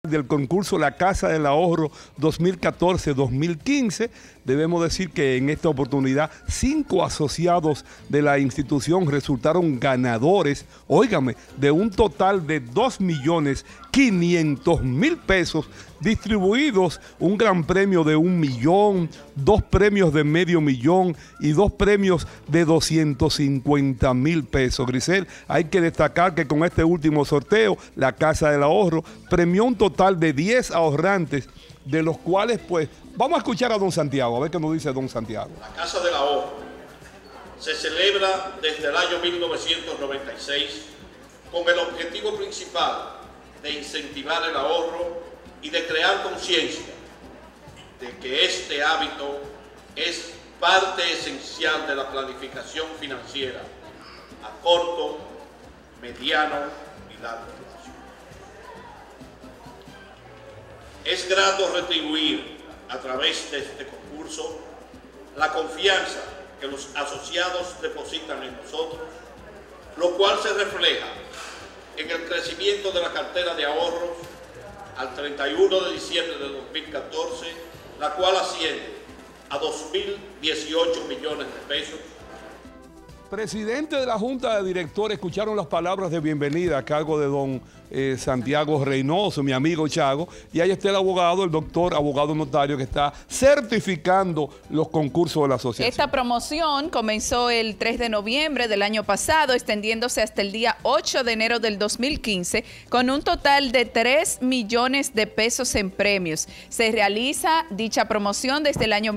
Del concurso La Casa del Ahorro 2014-2015, debemos decir que en esta oportunidad 5 asociados de la institución resultaron ganadores, óigame, de un total de 2.500.000 pesos distribuidos, un gran premio de 1 millón, 2 premios de medio millón y 2 premios de 250.000 pesos. Grisel, hay que destacar que con este último sorteo, la Casa del Ahorro premió un total de 10 ahorrantes, de los cuales, pues, vamos a escuchar a don Santiago, a ver qué nos dice don Santiago. La Casa del Ahorro se celebra desde el año 1996 con el objetivo principal de incentivar el ahorro y de crear conciencia de que este hábito es parte esencial de la planificación financiera a corto, mediano y largo plazo. Es grato retribuir a través de este concurso la confianza que los asociados depositan en nosotros, lo cual se refleja en el crecimiento de la cartera de ahorros al 31 de diciembre de 2014, la cual asciende a 2.018 millones de pesos. Presidente de la Junta de Directores, escucharon las palabras de bienvenida a cargo de don Santiago Reynoso, mi amigo Chago, y ahí está el abogado, el doctor abogado notario que está certificando los concursos de la asociación. Esta promoción comenzó el 3 de noviembre del año pasado, extendiéndose hasta el día 8 de enero del 2015, con un total de 3 millones de pesos en premios. Se realiza dicha promoción desde el año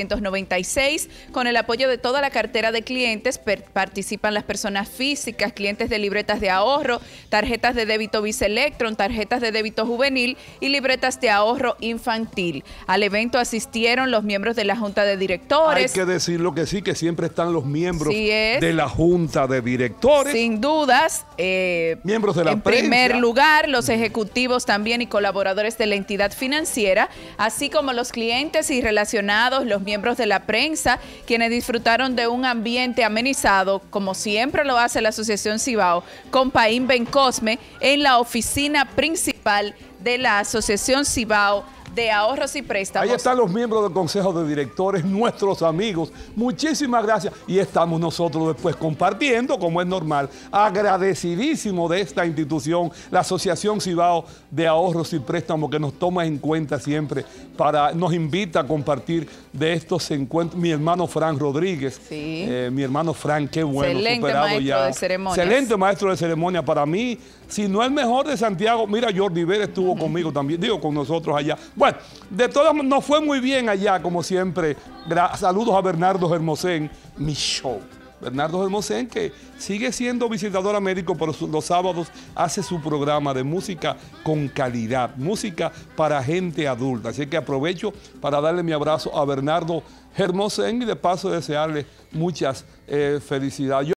1996 con el apoyo de toda la cartera de clientes. Participan las personas físicas, clientes de libretas de ahorro, tarjetas de débito Visa Electron, tarjetas de débito juvenil y libretas de ahorro infantil. Al evento asistieron los miembros de la Junta de Directores. Hay que decirlo que sí, que siempre están los miembros de la Junta de Directores. Sin dudas. Miembros de la prensa. En primer lugar, los ejecutivos también y colaboradores de la entidad financiera, así como los clientes y relacionados, los miembros de la prensa, quienes disfrutaron de un ambiente amenizado, como siempre lo hace la Asociación Cibao, con Paín Bencosme en la oficina principal de la Asociación Cibao de Ahorros y Préstamos. Ahí están los miembros del Consejo de Directores, nuestros amigos. Muchísimas gracias. Y estamos nosotros después compartiendo, como es normal, agradecidísimo de esta institución, la Asociación Cibao de Ahorros y Préstamos, que nos toma en cuenta siempre, nos invita a compartir de estos encuentros. Mi hermano Fran Rodríguez, mi hermano Fran, qué bueno, excelente superado maestro ya. De ceremonias. Excelente maestro de ceremonia. Para mí, si no el mejor de Santiago, mira, Jordi Vera estuvo conmigo también, digo, con nosotros allá. Bueno, de todas maneras, nos fue muy bien allá, como siempre. Saludos a Bernardo Hermosén, mi show. Bernardo Hermosén, que sigue siendo visitador médico, pero los sábados hace su programa de música con calidad, música para gente adulta. Así que aprovecho para darle mi abrazo a Bernardo Hermosén y de paso desearle muchas felicidades.